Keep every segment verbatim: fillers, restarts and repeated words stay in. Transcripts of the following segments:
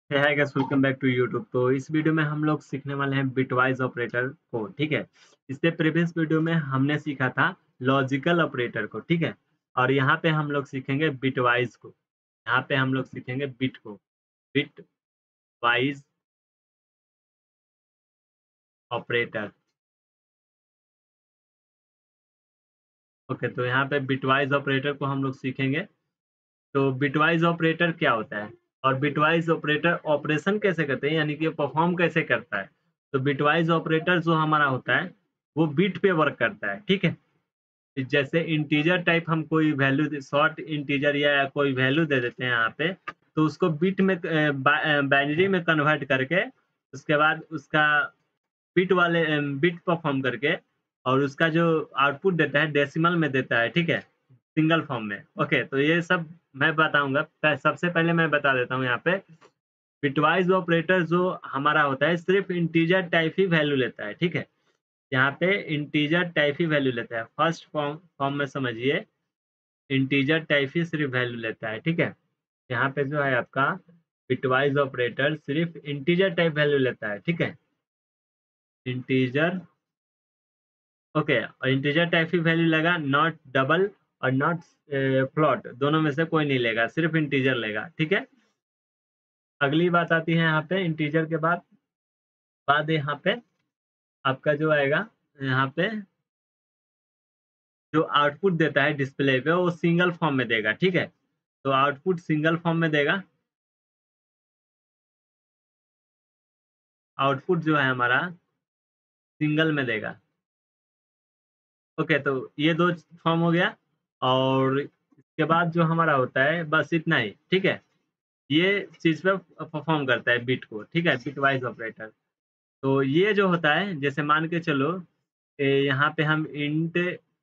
Hey hi guys, welcome back to YouTube. तो इस video में हम लोग सीखने वाले हैं बिटवाइज़ ऑपरेटर को, ठीक है। इससे प्रीवियस वीडियो में हमने सीखा था लॉजिकल ऑपरेटर को, ठीक है। और यहाँ पे हम लोग सीखेंगे बिटवाइज़ को। यहाँ पे हम लोग सीखेंगे बिट को, बिटवाइज़ ऑपरेटर। ओके, तो यहाँ पे बिटवाइज़ ऑपरेटर को हम लोग सीखेंगे। तो बिटवाइज़ ऑपरेटर क्या होता है? और बिटवाइज़ ऑपरेटर ऑपरेशन कैसे करते हैं, यानी कि परफ़ॉर्म कैसे करता है? तो बिटवाइज़ ऑपरेटर जो हमारा होता है, वो बिट पे वर्क करता है, ठीक है। जैसे इंटीजर टाइप हम कोई वैल्यू दे शॉर्ट इंटीजर या कोई वैल्यू दे देते हैं यहाँ पे, तो उसको बिट में अ, बा अ, बाइनरी में कन्वर्ट करके, उसके बाद उसका बिट वाले अ, बिट परफ़ॉर्म करके और उसका जो आउटपुट देता है डेसिमल में देता है, ठीक है? सिंगल फॉर्म में। ओके, तो ये सब मैं बताऊँगा। प सबसे पहले मैं बता देता हूँ यहाँ पे, बिटवाइज़ ऑपरेटर जो हमारा होता है सिर्फ़ इंटीजर टाइप ही वैल्यू लेता है, ठीक है? यहाँ पे इंटीजर टाइप ही वैल्यू लेता है। फर्स्ट फॉर्म फॉर्म में समझिए, इंटीजर टाइप ही सिर्फ़ वैल्यू लेता है, ठीक है? यहाँ पे जो है आपका बिटवाइज़ ऑपरेटर सिर्फ़ इंटीजर टाइप वैल्यू लेता है, ठीक है? इंटीजर ओके, और इंटीजर टाइप ही वैल्यू लेगा, नॉट डबल और नॉट अ, फ्लोट, दोनों में से कोई नहीं लेगा, सिर्फ़ इंटीजर लेगा, ठीक है? अगली बात आती है यहाँ पे इंटीजर के बाद बाद यहाँ पे आपका जो आएगा, यहाँ पे जो आउटपुट देता है डिस्प्ले पे वो सिंगल फॉर्म में देगा, ठीक है? तो आउटपुट सिंगल फॉर्म में देगा। आउटपुट जो है हमारा सिंगल में देगा। ओके, तो ये दो फॉर्म हो गया और इसके बाद जो हमारा होता है बस इतना ही, ठीक है? ये चीज़ पे परफ़ॉर्म करता है बिट को, ठीक है? Bitwise operator. तो ये जो होता है जैसे मान के चलो, ए, यहाँ पे हम int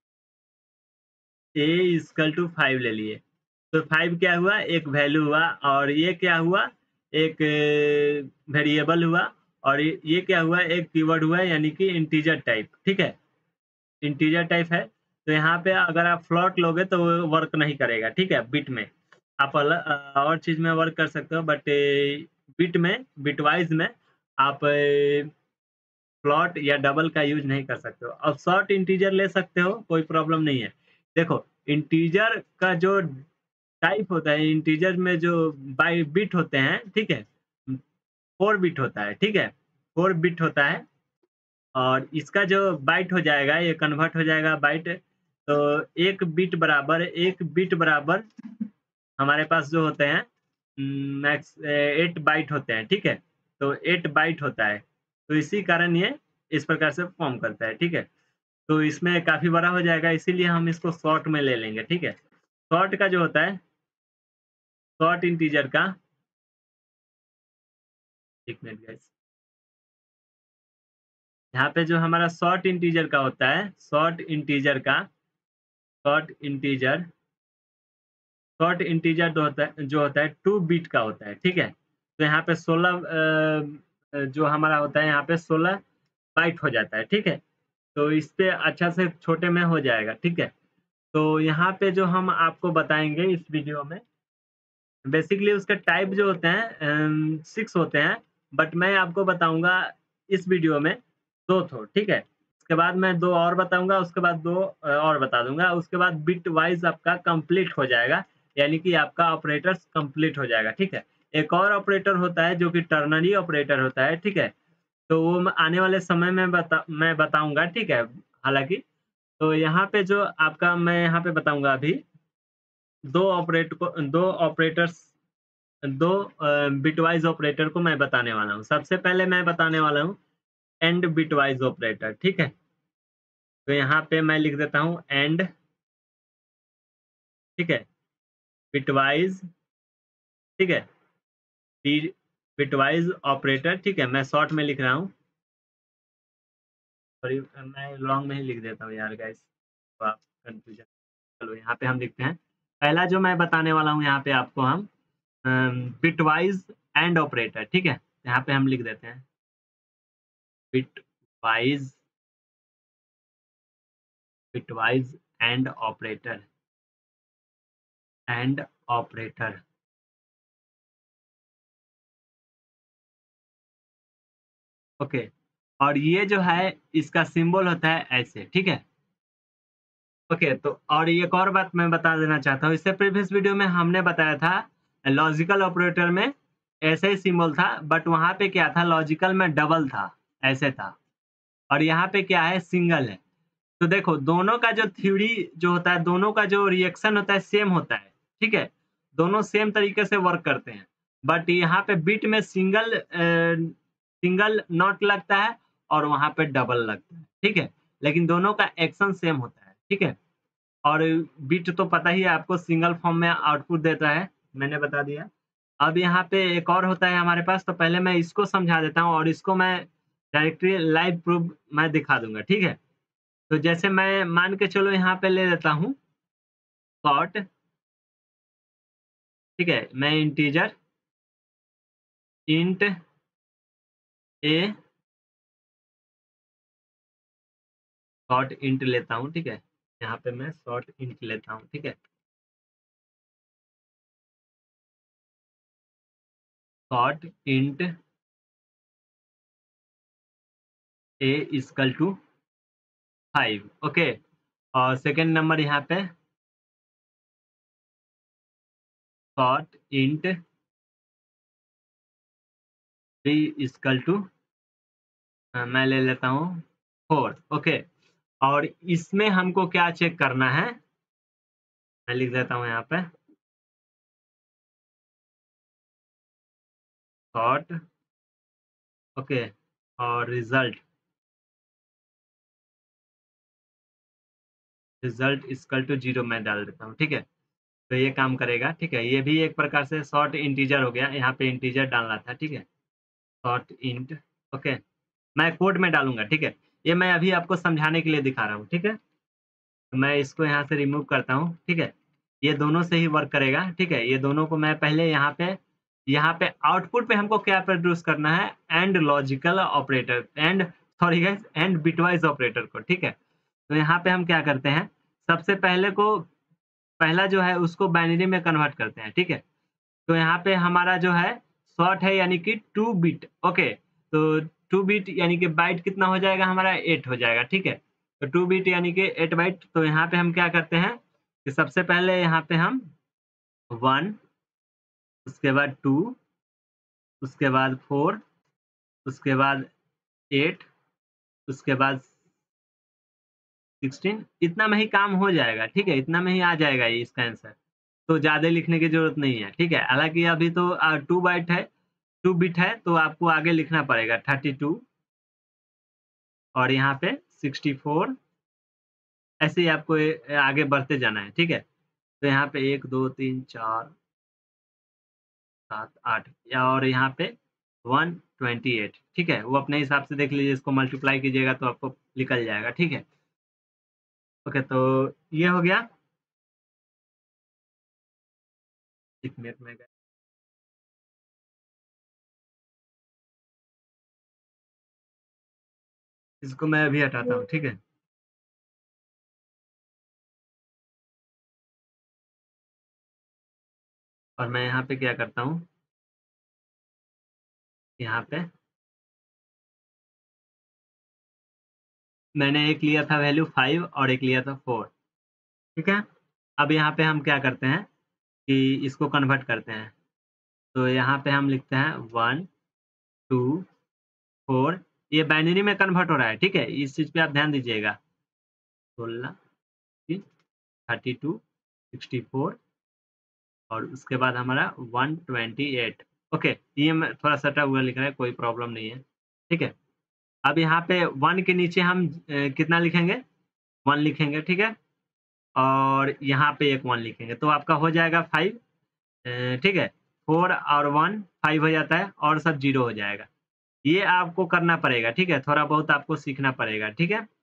a equal to five ले लिए। तो फ़ाइव क्या हुआ? एक वैल्यू हुआ और ये क्या हुआ? एक वेरिएबल हुआ और ये ये क्या हुआ? एक कीवर्ड हुआ यानी कि इंटीजर टाइप, ठीक है? इंटीजर टाइप है, तो यहाँ पे अगर आप फ्लोट लोगे तो वो वर्क नहीं करेगा, ठीक है? बिट में। आप अल अ, और चीज़ में वर्क कर सकते हो बट बिट में बिटवाइज़ में आप फ्लोट या डबल का यूज़ नहीं कर सकते हो। अब शॉर्ट इंटीजर ले सकते हो, कोई प्रॉब्लम नहीं है। देखो, इंटीजर का जो टाइप होता है, इंटीजर में जो बाइ बिट होते हैं, ठीक है? फ़ोर बिट होता है, ठीक है? फ़ोर बिट होता है और इसका जो बाइट हो जाएगा, ये कन्वर्ट हो जाएगा बाइट। तो एक बिट बराबर एक बिट बराबर हमारे पास जो होते हैं um, max uh, eight byte होते हैं, ठीक है? तो एट बाइट होता है। तो इसी कारण ये इस प्रकार से फ़ॉर्म करता है, ठीक है? तो इसमें काफ़ी बड़ा हो जाएगा, इसीलिए हम इसको शॉर्ट में ले लेंगे, ठीक है? शॉर्ट का जो होता है, शॉर्ट इंटीजर का एक मिनट गाइस। यहाँ पे जो हमारा शॉर्ट इंटीजर का होता है, शॉर्ट इंटीजर का शॉर्ट इंटीजर शॉर्ट इंटीजर जो होता है जो होता है टू बिट का होता है, ठीक है? तो यहाँ पे सोलह अ अ, जो हमारा होता है यहाँ पे सोलह बाइट हो जाता है, ठीक है? तो इस पे अच्छा से छोटे में हो जाएगा, ठीक है? तो यहाँ पे जो हम आपको बताएँगे इस वीडियो में, बेसिकली उसके टाइप जो होते हैं अम, सिक्स होते हैं, बट मैं आपको बताऊँगा इस वीडियो में दो ठो, ठीक है? उसके बाद मैं दो और बताऊँगा, उसके बाद दो अ, और बता दूँगा, उसके बाद बिट वाइज़ आपका कंप्लीट हो जाएगा, यानी कि आपका ऑपरेटर्स कंप्लीट हो जाएगा, ठीक है? एक और ऑपरेटर होता है जो कि टर्नरी ऑपरेटर होता है, ठीक है? तो वो मैं आने वाले समय में बता मैं बताऊँगा, ठीक है? हालाँकि, तो यहाँ पे जो आपका मैं यहाँ पे बताऊँगा अभी, दो ऑपरेट को दो ऑपरेटर्स दो अ, बिटवाइज़ ऑपरेटर को मैं बताने वाला हूँ। सबसे पहले मैं बताने वाला हूँ एंड बिटवाइज़ ऑपरेटर, ठीक है? तो यहाँ पे मैं लिख देता हूँ एंड, ठीक है? बिटवाइज़, ठीक है? बी बिटवाइज़ ऑपरेटर, ठीक है? मैं शॉर्ट में लिख रहा हूँ। सॉरी, मैं लॉन्ग में ही लिख देता हूँ यार गाइस, तो आप कन्फ्यूज़न। चलो यहाँ पे हम लिखते हैं। पहला जो मैं बताने वाला हूँ यहाँ पे आपको हम अम, बिटवाइज़ एंड ऑपरेटर, ठीक है? यहाँ पे हम लिख देते हैं bitwise bitwise and operator and operator okay, और ये जो है इसका सिंबल होता है ऐसे, ठीक है? ओके, तो और एक और बात मैं बता देना चाहता हूँ, इससे प्रीवियस वीडियो में हमने बताया था लॉजिकल ऑपरेटर में ऐसे ही सिंबल था, बट वहाँ पे क्या था, लॉजिकल में डबल था, ऐसे था, और यहाँ पे क्या है, सिंगल है। तो देखो दोनों का जो थ्योरी जो होता है, दोनों का जो रिएक्शन होता है सेम होता है, ठीक है? दोनों सेम तरीके से वर्क करते हैं, बट यहाँ पे बिट में सिंगल अ, सिंगल नॉट लगता है और वहाँ पे डबल लगता है, ठीक है? लेकिन दोनों का एक्शन सेम होता है, ठीक है? और बिट तो पता ही है आपको, सिंगल फॉर्म में आउटपुट देता है, मैंने बता दिया। अब यहाँ पे एक और होता है हमारे पास, तो पहले मैं इसको समझा देता हूँ और इसको मैं डायरेक्टली लाइव प्रूफ मैं दिखा दूँगा, ठीक है? तो जैसे मैं मान के चलो यहाँ पे ले लेता हूँ सॉर्ट, ठीक है? मैं integer int a short int लेता हूँ, ठीक है? यहाँ पे मैं सॉर्ट इंट लेता हूँ, ठीक है? Short int a equal to five, okay? और सेकंड नंबर यहाँ पे short int b equal to uh, मैं ले लेता हूँ फोर, ओके? और इसमें हमको क्या चेक करना है, मैं लिख देता हूँ यहाँ पे सॉर्ट, ओके? और result result equal to zero मैं डाल देता हूँ, ठीक है? तो ये काम करेगा, ठीक है? ये भी एक प्रकार से शॉर्ट इंटीजर हो गया, यहाँ पे इंटीजर डालना था, ठीक है? Short int, okay? मैं कोड में डालूँगा, ठीक है? ये मैं अभी आपको समझाने के लिए दिखा रहा हूँ, ठीक है? तो मैं इसको यहाँ से रिमूव करता हूँ, ठीक है? ये दोनों से ही वर्क करेगा, ठीक है? ये दोनों को मैं पहले यहाँ पे यहाँ पे आउटपुट पे हमको क्या प्रोड्यूस करना है, and logical operator and sorry guys and bitwise operator को, ठीक है? तो यहाँ पे हम क्या करते हैं, सबसे पहले को पहला जो है उसको बाइनरी में कन्वर्ट करते हैं, ठीक है? तो यहाँ पे हमारा जो है शॉर्ट है यानी कि टू बिट, ओके? तो टू बिट यानी कि बाइट कितना हो जाएगा हमारा, एट हो जाएगा, ठीक है? तो टू बिट यानी कि एट बाइट, तो यहाँ पे हम क्या करते हैं कि सबसे पहले यहाँ पे हम वन, उसके बाद टू, उसके बाद फोर, उसके बाद एट, उसके बाद सिक्सटीन, इतना में ही काम हो जाएगा, ठीक है? इतना में ही आ जाएगा ये इसका आंसर। तो ज़्यादा लिखने की ज़रूरत नहीं है, ठीक है? हालाँकि अभी तो अ, टू बाइट है टू बिट है, तो आपको आगे लिखना पड़ेगा थर्टी टू और यहाँ पे सिक्सटी फोर, ऐसे ही आपको ए आगे बढ़ते जाना है, ठीक है? तो यहाँ पे एक, दो, तीन, चार, सात, आठ या और यहाँ पे वन ट्वेंटी एट, ठीक है? वो अपने हिसाब से देख लीजिए, इसको मल्टीप्लाई कीजिएगा तो आपको निकल जाएगा, ठीक है? ओके, तो ये हो गया। एक मिनट में इसको मैं अभी हटाता हूँ, ठीक है? और मैं यहाँ पे क्या करता हूँ, यहाँ पे मैंने एक लिया था वैल्यू फाइव और एक लिया था फोर, ठीक है? अब यहाँ पे हम क्या करते हैं कि इसको कन्वर्ट करते हैं। तो यहाँ पे हम लिखते हैं वन, टू, फोर, ये बाइनरी में कन्वर्ट हो रहा है, ठीक है? इस चीज़ पे आप ध्यान दीजिएगा। सोलह, थर्टी टू, सिक्सटी फोर और उसके बाद हमारा वन ट्वेंटी एट, ओके? ये मैं थोड़ा सटा हुआ लिख रहा है, कोई प्रॉब्लम नहीं है, ठीक है? अब यहाँ पे वन के नीचे हम अ, कितना लिखेंगे? वन लिखेंगे, ठीक है? और यहाँ पे एक वन लिखेंगे, तो आपका हो जाएगा फाइव, अ, ठीक है? फोर और वन फाइव हो जाता है और सब ज़ीरो हो जाएगा। ये आपको करना पड़ेगा, ठीक है? थोड़ा बहुत आपको सीखना पड़ेगा, ठीक है?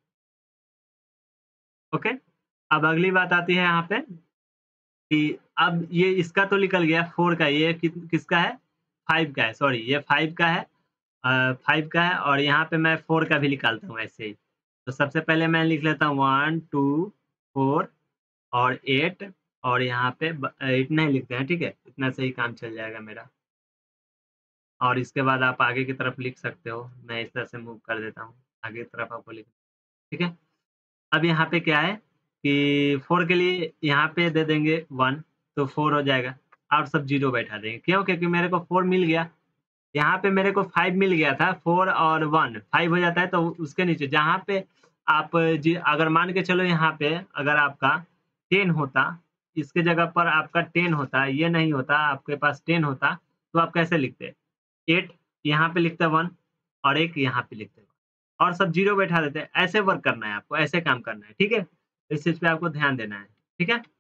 ओके? अब अगली बात आती है यहाँ पे कि अब ये इसका तो निकल गया फोर का, ये कि किसका है? फाइव का है, सॉरी ये फाइव का है, अ, फाइव का है और यहाँ पे मैं फोर का भी निकालता हूँ ऐसे ही। तो सबसे पहले मैं लिख लेता हूँ वन, टू, फोर और एट और यहाँ पे ब इतना ही लिखते हैं, ठीक है? इतना से ही काम चल जाएगा मेरा। और इसके बाद आप आगे की तरफ लिख सकते हो। मैं इस तरह से मूव कर देता हूँ, आगे की तरफ आपको लिख ठीक है? अब यहाँ पे क्या है कि फोर के लिए यहाँ पे दे देंगे वन तो फोर हो जाएगा और सब ज़ीरो बैठा देंगे। क्यों? क्योंकि मेरे को फोर मिल गया। यहाँ पे मेरे को फाइव मिल गया था, फोर और वन फाइव हो जाता है तो उसके नीचे जहाँ पे आप जी अगर मान के चलो यहाँ पे अगर आपका टेन होता, इसके जगह पर आपका टेन होता, ये नहीं होता, आपके पास टेन होता, तो आप कैसे लिखते? एट यहाँ पे लिखते वन और एक यहाँ पे लिखते और सब ज़ीरो बैठा देते। ऐसे वर्क करना है आपको, ऐसे काम करना है, ठीक है? इस चीज़ पे आपको ध्यान देना है, ठीक है?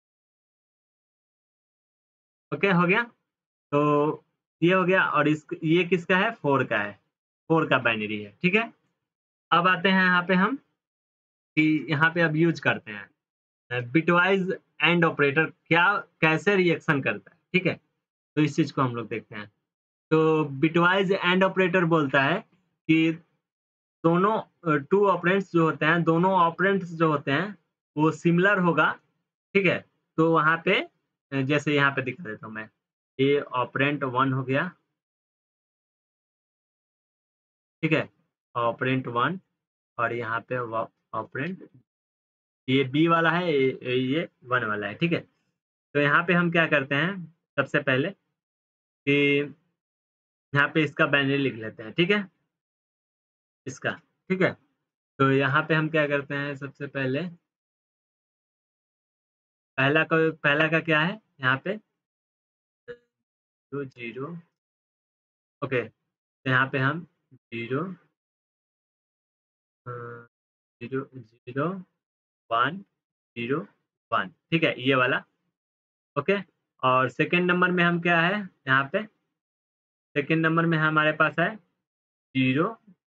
ओके, हो गया? तो ये हो गया और इस ये किसका है? फोर का है, फोर का बाइनरी है, ठीक है? अब आते हैं यहाँ पे हम कि यहाँ पे अब यूज़ करते हैं अ, बिटवाइज़ एंड ऑपरेटर क्या कैसे रिएक्शन करता है, ठीक है? तो इस चीज़ को हम लोग देखते हैं। तो बिटवाइज़ एंड ऑपरेटर बोलता है कि दोनों अ, टू ऑपरेंड्स जो होते हैं, दोनों ऑपरेंड्स जो होते हैं, वो सिमिलर होगा, ठीक है? तो वहाँ पे अ, जैसे यहाँ पे दिखा देता हूँ मैं, ये ऑपरेंड वन हो गया, ठीक है? ऑपरेंड वन और यहाँ पे व ऑपरेंड ये बी वाला है, ये ये वन वाला है, ठीक है? तो यहाँ पे हम क्या करते हैं, सबसे पहले कि यहाँ पे इसका बाइनरी लिख लेते हैं, ठीक है? इसका, ठीक है? तो यहाँ पे हम क्या करते हैं सबसे पहले, पहला का पहला का क्या है यहाँ पे टू ज़ीरो ओके, तो यहाँ पे हम ज़ीरो अ, zero zero one zero one ठीक है? ये वाला ओके? और सेकंड नंबर में हम क्या है यहाँ पे सेकंड नंबर में हमारे पास है zero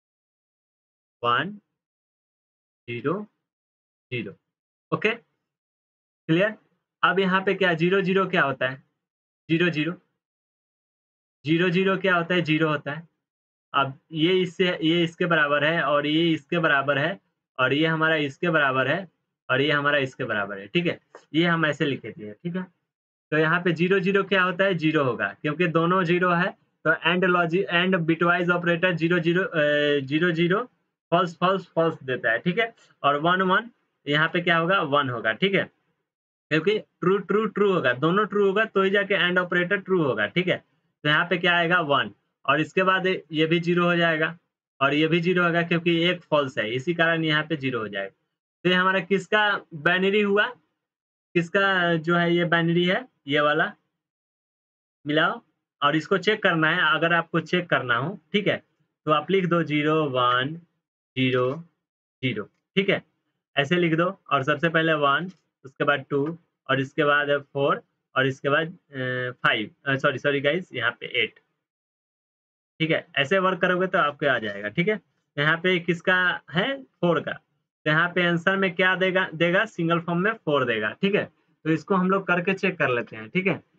one zero zero okay? Clear? अब यहाँ पे क्या ज़ीरो ज़ीरो क्या होता है? ज़ीरो ज़ीरो ज़ीरो ज़ीरो क्या होता है? ज़ीरो होता है। अब ये इससे ये इसके बराबर है और ये इसके बराबर है और ये हमारा इसके बराबर है और ये हमारा इसके बराबर है, ठीक है? ये हम ऐसे लिख देते हैं, ठीक है? तो यहाँ पे ज़ीरो ज़ीरो क्या होता है? ज़ीरो होगा क्योंकि दोनों ज़ीरो है तो and logic and bitwise operator zero zero a, zero zero false false false देता है, ठीक है? और वन वन यहाँ पे क्या होगा? वन होगा, ठीक है? क्योंकि ट्रू, ट्रू, ट्रू होगा, दोनों ट्रू होगा तो ही जाके एंड ऑपरेटर ट्रू होगा, ठीक है? तो यहाँ पे क्या आएगा वन और इसके बाद ये भी ज़ीरो हो जाएगा और ये भी ज़ीरो होगा क्योंकि एक फ़ॉल्स है, इसी कारण यहाँ पे ज़ीरो हो जाएगा। तो ये हमारा किसका बाइनरी हुआ? किसका जो है ये बाइनरी है? ये वाला मिलाओ और इसको चेक करना है, अगर आपको चेक करना हो, ठीक है? तो आप लिख दो ज़ीरो वन ज़ीरो ज़ीरो ठीक है? ऐसे लिख दो और सबसे पहले वन उसके बाद टू और इसके बाद फोर और इसके बाद uh, five uh, sorry sorry guys यहाँ पे एट ठीक है? ऐसे वर्क करोगे तो आपके आ जाएगा, ठीक है? यहाँ पे किसका है? फोर का। तो यहाँ पे आंसर में क्या देगा देगा सिंगल फॉर्म में फोर देगा, ठीक है? तो इसको हम लोग करके चेक कर लेते हैं, ठीक है?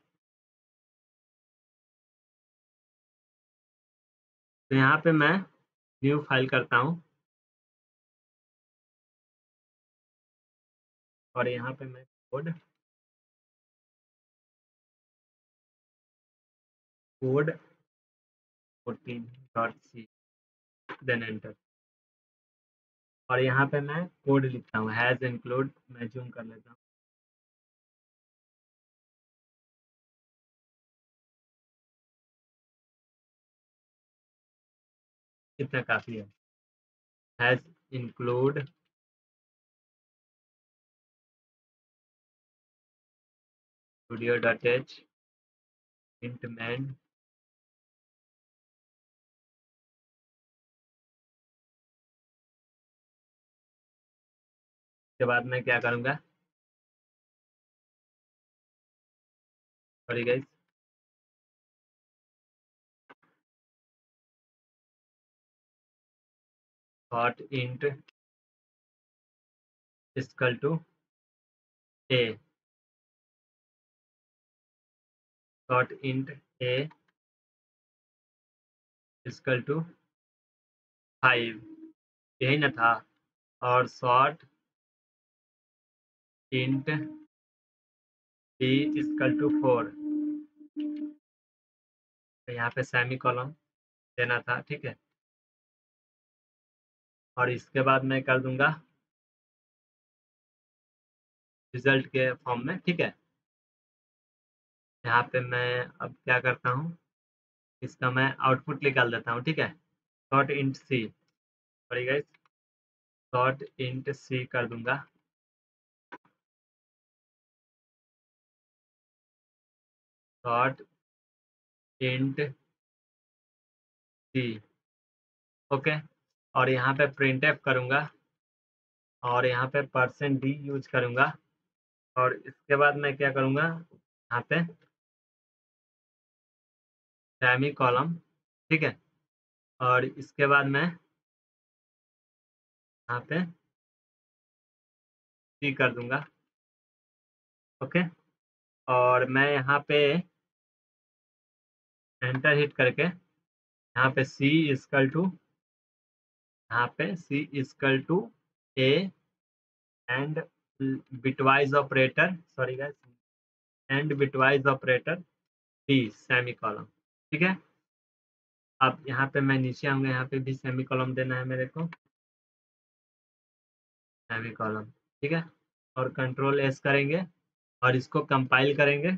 तो यहाँ पे मैं न्यू फाइल करता हूँ और यहाँ पे मैं code code fourteen dot C then enter और यहाँ पे मैं कोड लिखता हूँ हैज़ इंक्लूड मैं ज़ूम कर लेता हूँ। कितना काफ़ी है। Hash include studio dot h int main के बाद मैं क्या करूँगा sorry guys dot int equal to a dot int a equal to five यही ना था और short int b equal to four तो यहाँ पे सेमीकोलन देना था, ठीक है? और इसके बाद मैं कर दूँगा रिज़ल्ट के फॉर्म में, ठीक है? यहाँ पे मैं अब क्या करता हूँ, इसका मैं आउटपुट निकाल देता हूँ, ठीक है? Dot int c, sorry guys, dot int c कर दूँगा। Dot int c, okay? और यहाँ पे प्रिंटफ करूँगा और यहाँ पे परसेंट डी यूज़ करूँगा और इसके बाद मैं क्या करूँगा, यहाँ पे सेमीकोलन, ठीक है? और इसके बाद मैं यहाँ पे सी कर दूँगा, ओके? और मैं यहाँ पे एंटर हिट करके यहाँ पे सी इक्वल टू यहाँ पे c equal to a and bitwise operator, sorry guys, and bitwise operator d semicolon, ठीक है? अब यहाँ पे मैं नीचे आऊँगा, यहाँ पे भी सेमीकोलन देना है मेरे को, सेमीकोलन, ठीक है? और कंट्रोल एस करेंगे और इसको कंपाइल करेंगे।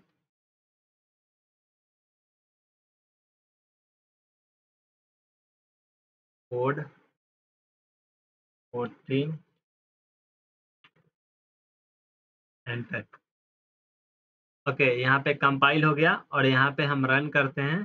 कोड फोर्टीन एंटर, ओके, यहाँ पे कंपाइल हो गया और यहाँ पे हम रन करते हैं।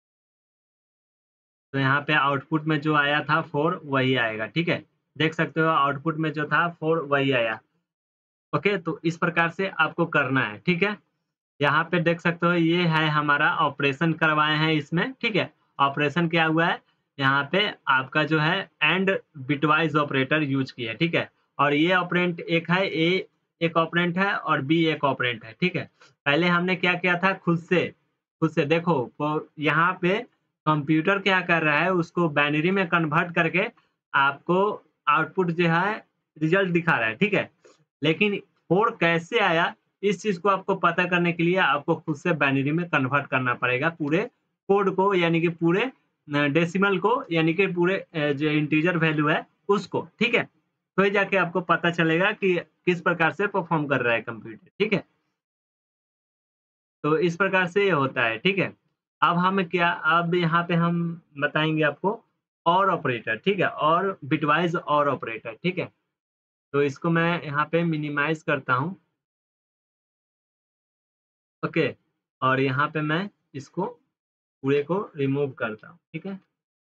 तो यहाँ पे आउटपुट में जो आया था फोर वही आएगा, ठीक है? देख सकते हो आउटपुट में जो था फोर वही आया, ओके? तो इस प्रकार से आपको करना है, ठीक है? यहाँ पे देख सकते हो ये है हमारा ऑपरेशन करवाए हैं इसमें, ठीक है? ऑपरेशन क्या हुआ है, यहाँ पे आपका जो है एंड बिटवाइज़ ऑपरेटर यूज़ किया है, ठीक है? और ये ऑपरेंड एक है, ए एक ऑपरेंड है और बी एक ऑपरेंड है, ठीक है? पहले हमने क्या किया था खुद से, खुद से देखो तो यहाँ पे कंप्यूटर क्या कर रहा है, उसको बाइनरी में कन्वर्ट करके आपको आउटपुट जो है रिज़ल्ट दिखा रहा है, ठीक है? लेकिन फोर कैसे आया, इस चीज़ को आपको पता करने के लिए आपको खुद से बाइनरी में कन्वर्ट करना पड़ेगा पूरे कोड को, यानी कि पूरे अ, डेसिमल को, यानी कि पूरे अ, जो इंटीजर वैल्यू है उसको, ठीक है? तो ही जाके आपको पता चलेगा कि किस प्रकार से परफॉर्म कर रहा है कंप्यूटर, ठीक है? तो इस प्रकार से ये होता है, ठीक है? अब हम क्या अब यहाँ पे हम बताएँगे आपको और ऑपरेटर, ठीक है? और बिटवाइज़ और ऑपरेटर, ठीक है? तो इसको मैं यहाँ पे मिनिमाइज़ करता हूँ, ओके? और यहाँ पे मैं इसको पूरे को रिमूव करता हूँ, ठीक है?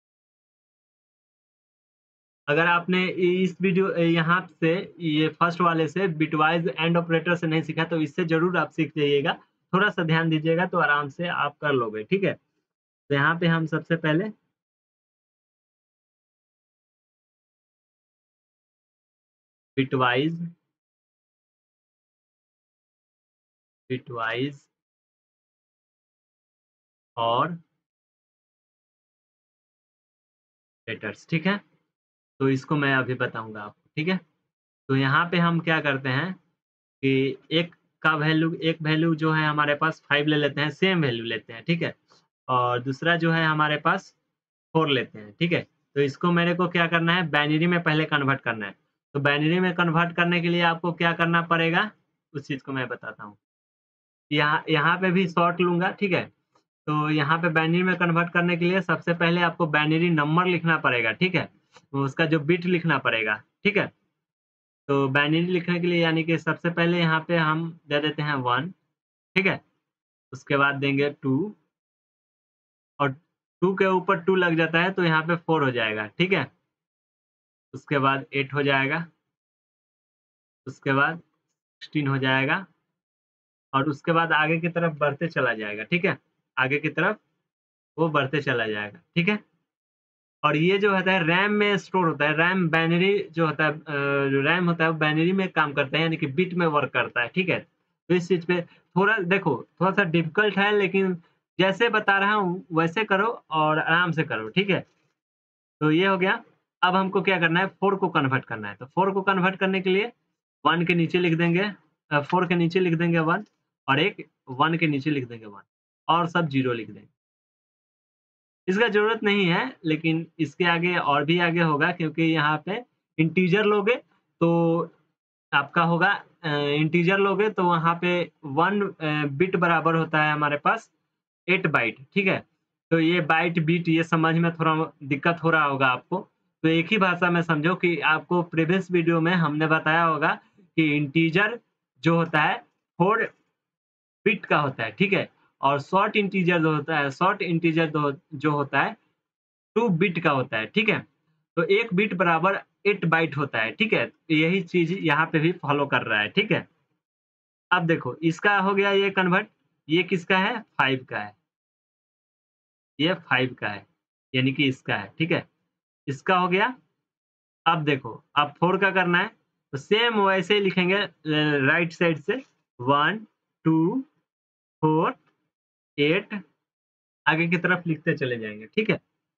अगर आपने इस वीडियो यहाँ से ये फर्स्ट वाले से बिटवाइज़ एंड ऑपरेटर से नहीं सीखा तो इससे ज़रूर आप सीख जाइएगा। थोड़ा-सा ध्यान दीजिएगा तो आराम से आप कर लोगे, ठीक है? तो यहाँ पे हम सबसे पहले बिटवाइज़ बिटवाइज़ और ऑपरेटर्स, ठीक है? तो इसको मैं अभी बताऊँगा आपको, ठीक है? तो यहाँ पे हम क्या करते हैं कि एक का वैल्यू एक वैल्यू जो है हमारे पास फाइव ले लेते हैं, सेम वैल्यू लेते हैं, ठीक है? और दूसरा जो है हमारे पास फोर लेते हैं, ठीक है? तो इसको मेरे को क्या करना है, बाइनरी में पहले कन्वर्ट करना है। तो बाइनरी में कन्वर्ट करने के लिए आपको क्या करना पड़ेगा, उस चीज़ को मैं बताता हूँ। यहाँ यहाँ पे भी शॉर्ट लूँगा, ठीक है? तो यहाँ पे बाइनरी में कन्वर्ट करने के लिए सबसे पहले आपको बाइनरी नंबर लिखना पड़ेगा, ठीक है? तो उसका जो बिट लिखना पड़ेगा, ठीक है? तो बाइनरी लिखने के लिए यानी कि सबसे पहले यहाँ पे हम दे देते हैं वन, ठीक है? उसके बाद देंगे टू और टू के ऊपर टू लग जाता है तो यहाँ पे फोर हो जाएगा, ठीक है? उसके बाद एट हो जाएगा, उसके बाद सिक्सटीन हो जाएगा और उसके बाद आगे की तरफ बढ़ते चला जाएगा, ठीक है? आगे की तरफ वो बढ़ते चला जाएगा, ठीक है? और ये जो होता है रैम में स्टोर होता है, रैम बाइनरी जो होता है अ, जो रैम होता है वो बाइनरी में काम करता है यानी कि बिट में वर्क करता है, ठीक है? तो इस चीज़ पे थोड़ा देखो, थोड़ा-सा डिफ़िकल्ट है लेकिन जैसे बता रहा हूँ वैसे करो और आराम से करो, ठीक है? तो ये हो गया। अब हमको क्या करना है, फोर को कन्वर्ट करना है। तो फोर को कन्वर्ट करने के लिए वन के नीचे लिख देंगे अ, फोर के नीचे लिख देंगे वन और एक वन के नीचे लिख देंगे वन और सब ज़ीरो लिख देंगे। इसका ज़रूरत नहीं है, लेकिन इसके आगे और भी आगे होगा, क्योंकि यहाँ पे इंटीजर लोगे तो आपका होगा अ, इंटीजर लोगे तो वहाँ पे वन अ, बिट बराबर होता है हमारे पास एट बाइट, ठीक है? तो ये बाइट, बिट ये समझ में थोड़ा दिक्कत हो रहा होगा आपको। तो एक ही भाषा में समझो कि आपको प्रीवियस वीडियो में हमने बताया होगा कि इंटीजर जो होता है फोर बिट का होता है, ठीक है? और शॉर्ट इंटीजर जो होता है शॉर्ट इंटीजर दो जो होता है टू बिट का होता है, ठीक है? तो एक बिट बराबर एट बाइट होता है, ठीक है? तो यही चीज़ यहाँ पे भी फॉलो कर रहा है, ठीक है? अब देखो इसका हो गया ये कन्वर्ट, ये किसका है? फाइव का है, ये फाइव का है, यानी कि इसका है, ठीक है? इसका हो गया। अब देखो, अब फोर का करना है, तो सेम वैसे ही लिखेंगे अ, राइट साइड से वन, टू, फोर, एट आगे की तरफ लिखते चले जाएँगे, ठीक है?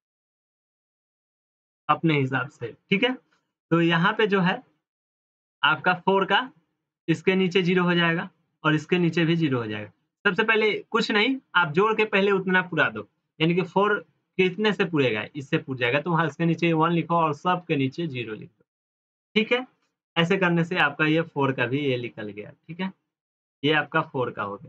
अपने हिसाब से, ठीक है? तो यहाँ पे जो है आपका फोर का इसके नीचे ज़ीरो हो जाएगा और इसके नीचे भी ज़ीरो हो जाएगा। सबसे पहले कुछ नहीं, आप जोड़ के पहले उतना पुरा दो, यानी कि फोर कितने से पुरेगा? इससे पुर जाएगा, तो वहाँ इसके नीचे वन लिखो और सब के नीचे ज़ीरो लिख दो, ठीक है? ऐसे करने से आपका ये फोर का भी ये निकल गया, ठीक है? ये आपका फोर का हो गया।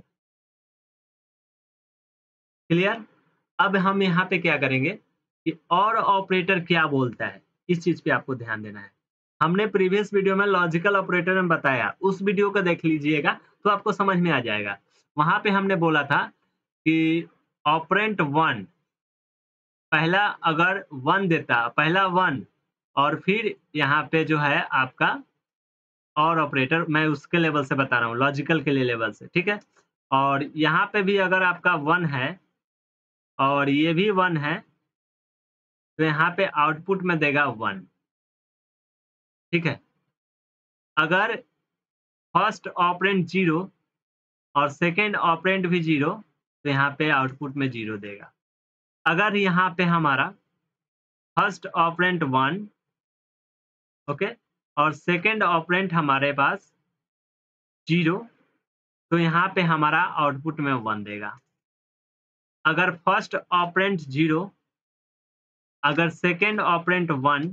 क्लियर? अब हम यहाँ पे क्या करेंगे कि और ऑपरेटर क्या बोलता है, इस चीज़ पे आपको ध्यान देना है। हमने प्रीवियस वीडियो में लॉजिकल ऑपरेटर में बताया, उस वीडियो को देख लीजिएगा तो आपको समझ में आ जाएगा। वहाँ पे हमने बोला था कि ऑपरेंड वन पहला अगर वन देता पहला वन और फिर यहाँ पे जो है आपका और ऑपरेटर, मैं उसके लेवल से बता रहा हूँ, लॉजिकल के लिए लेवल से, ठीक है? और यहाँ पे भी अगर आपका वन है और ये भी वन है, तो यहाँ पे आउटपुट में देगा वन, ठीक है? अगर फर्स्ट ऑपरेंड ज़ीरो और सेकंड ऑपरेंड भी ज़ीरो, तो यहाँ पे आउटपुट में ज़ीरो देगा। अगर यहाँ पे हमारा फर्स्ट ऑपरेंड वन, ओके, और सेकंड ऑपरेंड हमारे पास ज़ीरो, तो यहाँ पे हमारा आउटपुट में वन देगा। अगर फर्स्ट ऑपरेंड ज़ीरो, अगर सेकंड ऑपरेंड वन,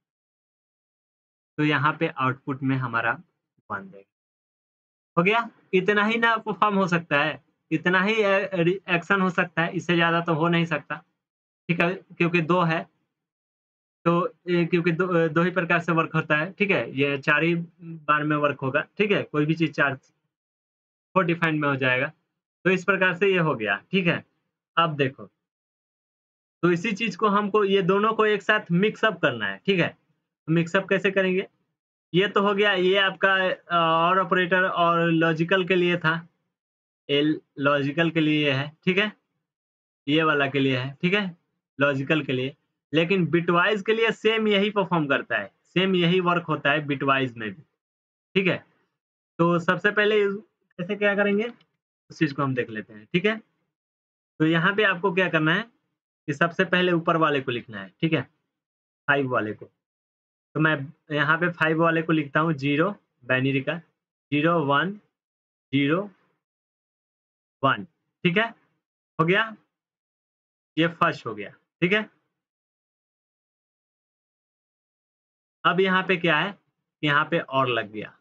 तो यहाँ पे आउटपुट में हमारा वन देगा। हो गया? इतना ही ना परफ़ॉर्म हो सकता है, इतना ही ए रि एक्शन हो सकता है, इससे ज़्यादा तो हो नहीं सकता, ठीक है? क्योंकि दो है, तो ए क्योंकि दो अ, दो ही प्रकार से वर्क होता है, ठीक है? ये चार ही बार में वर्क होगा, ठीक है? कोई भी चीज़ चार फोर डिफाइंड में हो जाएगा। तो इस प्रकार से ये हो गया, ठीक है? अब देखो, तो इसी चीज़ को हमको ये दोनों को एक साथ मिक्स अप करना है, ठीक है? मिक्स अप कैसे करेंगे? ये तो हो गया, ये आपका अ, और ऑपरेटर और लॉजिकल के लिए था। एल लॉजिकल के लिए है, ठीक है? ये वाला के लिए है, ठीक है? लॉजिकल के लिए। लेकिन बिटवाइज़ के लिए सेम यही परफ़ॉर्म करता है, सेम यही वर्क होता है बिटवाइज़ में भी, ठीक है? तो सबसे पहले कैसे क्या करेंगे, उस चीज़ को हम देख लेते हैं, ठीक है? तो यहाँ पे आपको क्या करना है कि सबसे पहले ऊपर वाले को लिखना है, ठीक है? फाइव वाले को। तो मैं यहाँ पे फाइव वाले को लिखता हूँ ज़ीरो बाइनरी का, ज़ीरो वन ज़ीरो वन, ठीक है? हो गया? ये फर्स्ट हो गया, ठीक है? अब यहाँ पे क्या है, यहाँ पे और लग गया,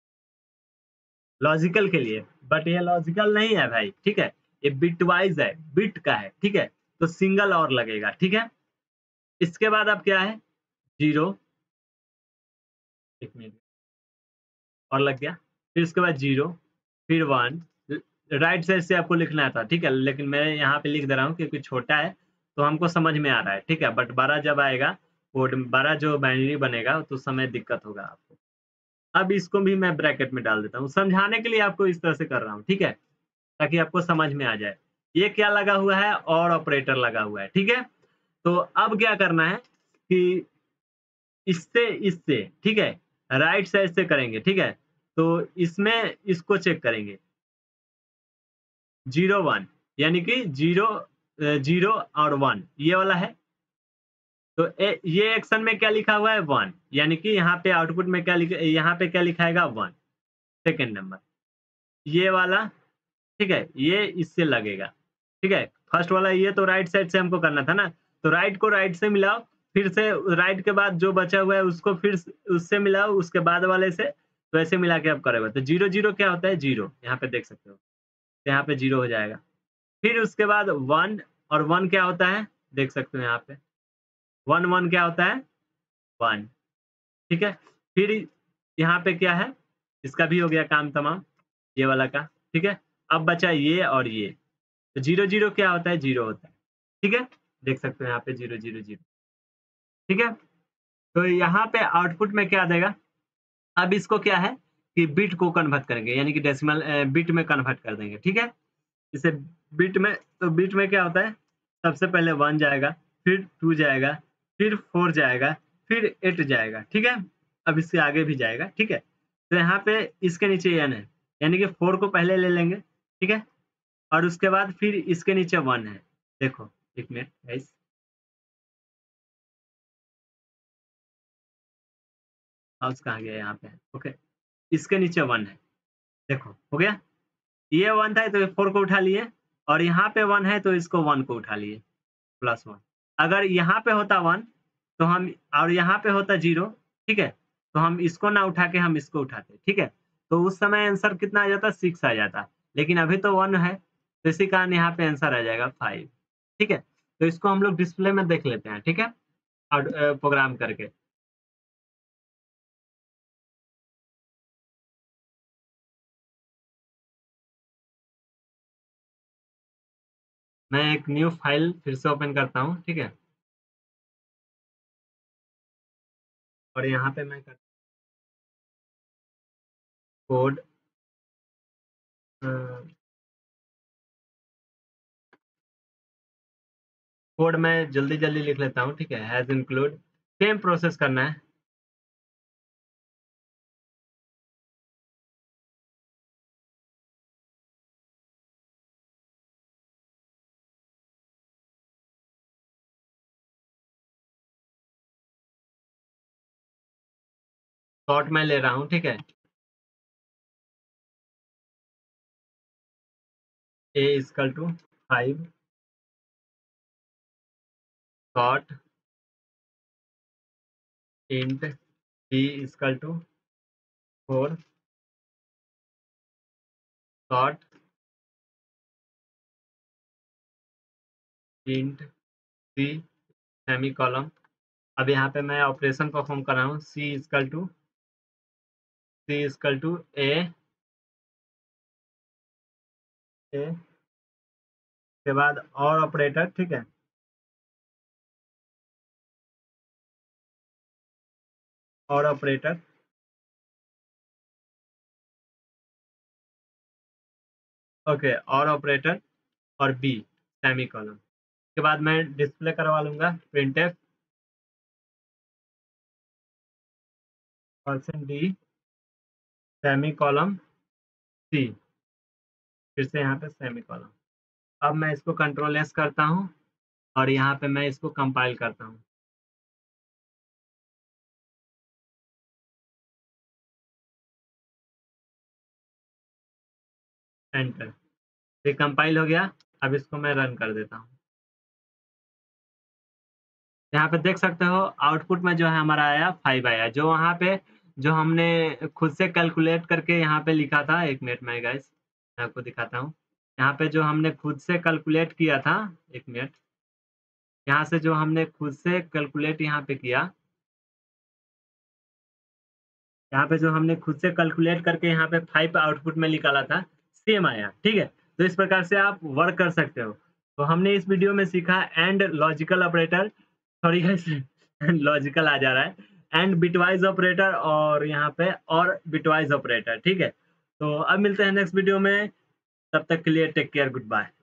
लॉजिकल के लिए, बट ये लॉजिकल नहीं है भाई, ठीक है? ये बिटवाइज़ है, बिट का है, ठीक है? तो सिंगल और लगेगा, ठीक है? इसके बाद अब क्या है, ज़ीरो, एक मिनट और लग गया, फिर उसके बाद ज़ीरो, फिर वन, र राइट साइड से आपको लिखना था, ठीक है? लेकिन मैं यहाँ पे लिख दे रहा हूँ क्योंकि छोटा है, तो हमको समझ में आ रहा है, ठीक है? बट बड़ा जब आएगा, कोड बड़ा जो बाइनरी बनेगा, तो उस समय दिक्कत होगा आपको। अब इसको भी मैं ब्रैकेट में डाल देता हूँ, समझाने के लिए आपको इस तरह से कर रहा हूँ, ठीक है? ताकि आपको समझ में आ जाए। ये क्या लगा हुआ है, और ऑपरेटर लगा हुआ है, ठीक है? तो अब क्या करना है कि इससे इससे, ठीक है? राइट साइड से करेंगे, ठीक है? तो इसमें इसको चेक करेंगे, ज़ीरो वन, यानी कि ज़ीरो अ, ज़ीरो और वन ये वाला है। तो ए ये एक्शन में क्या लिखा हुआ है, वन, यानी कि यहाँ पे आउटपुट में क्या लिख यहाँ पे क्या लिखाएगा, वन, सेकंड नंबर। ये वाला, ठीक है? ये इससे लगेगा, ठीक है, फर्स्ट वाला ये तो राइट साइड से हमको करना था ना, तो राइट को राइट से मिलाओ, फिर से राइट के बाद जो बचा हुआ है उसको फिर स उससे मिलाओ, उसके बाद वाले से, तो ऐसे मिला के आप करोगे। तो ज़ीरो ज़ीरो क्या होता है? ज़ीरो, यहाँ पे देख सकते हो। तो यहाँ पे ज़ीरो हो जाएगा। फिर उसके बाद वन और वन क्या होता है? देख सकते हो यहाँ पे। वन वन क्या होता है? वन, ठीक है? फिर यहाँ पे क्या है? इसका भी हो गया काम तमाम, ये वाला का, ठीक है? अब बचा ये और ये। तो ज़ीरो ज़ीरो क्या होता है? ज़ीरो होता है, ठीक है? देख सकते हो यहाँ पे ज़ीरो ज़ीरो ज़ीरो, ठीक है? तो यहाँ पे आउटपुट में क्या देगा? अब इसको क्या है कि बिट को कन्वर्ट करेंगे, यानी कि डेसिमल अ, बिट में कन्वर्ट कर देंगे, ठीक है? इसे बिट में, तो बिट में क्या होता है? सबसे पहले वन जाएगा, फिर टू जाएगा, फिर फोर जाएगा, फिर एट जाएगा, ठीक है? अब इससे आगे भी जाएगा, ठीक है? तो यहाँ पे इसके नीचे एन है, यानी कि फोर को पहले ले लेंगे, ठीक है? और उसके बाद फिर इसके नीचे वन है। देखो, एक मिनट गाइस। माउस कहाँ गया? यहाँ पे है, ओके। इसके नीचे वन है, देखो, हो गया? ये वन था तो फोर को उठा लिए और यहाँ पे वन है तो इसको वन को उठा लिए, प्लस वन। अगर यहाँ पे होता वन तो हम, और यहाँ पे होता ज़ीरो, ठीक है? तो हम इसको ना उठा के हम इसको उठाते, ठीक है? तो उस समय आंसर कितना आ जाता? सिक्स आ जाता। लेकिन अभी तो वन है, तो इसी कारण यहाँ पे आंसर आ जाएगा फाइव, ठीक है? तो इसको हम लोग डिस्प्ले में देख लेते हैं, ठीक है? और अ, प्रोग्राम करके। मैं एक न्यू फाइल फिर से ओपन करता हूँ, ठीक है? और यहाँ पे मैं कर कोड अ, कोड मैं जल्दी-जल्दी लिख लेता हूँ, ठीक है? हैज़ इंक्लूड, सेम प्रोसेस करना है। शॉर्ट मैं ले रहा हूँ, ठीक है? a equal to five, short int b equal to four, short int c semicolon. अब यहाँ पे मैं ऑपरेशन परफॉर्म कर रहा हूँ, c equal to c equal to a a के बाद और ऑपरेटर, ठीक है? और ऑपरेटर, ओके, और ऑपरेटर और b सेमीकोलन। के बाद मैं डिस्प्ले करवा लूँगा printf percent d semicolon c, फिर से यहाँ पे सेमीकोलन। अब मैं इसको कंट्रोल एस करता हूँ और यहाँ पे मैं इसको कंपाइल करता हूँ। एंटर, ये कंपाइल हो गया। अब इसको मैं रन कर देता हूँ। यहाँ पे देख सकते हो आउटपुट में जो है हमारा आया फाइव आया, जो वहाँ पे जो हमने खुद से कैलकुलेट करके यहाँ पे लिखा था। एक मिनट में गाइस मैं आपको दिखाता हूँ। यहाँ पे जो हमने खुद से कैलकुलेट किया था, एक मिनट, यहाँ से जो हमने खुद से कैलकुलेट यहाँ पे किया, यहाँ पे जो हमने खुद से कैलकुलेट करके यहाँ पे फाइव आउटपुट में निकाला था, सेम आया, ठीक है? तो इस प्रकार से आप वर्क कर सकते हो। तो हमने इस वीडियो में सीखा and logical operator, sorry guys logical आ जा रहा है, एंड बिटवाइज़ ऑपरेटर और यहाँ पे और बिटवाइज़ ऑपरेटर, ठीक है? तो अब मिलते हैं नेक्स्ट वीडियो में, तब तक के लिए टेक केयर, गुड बाय।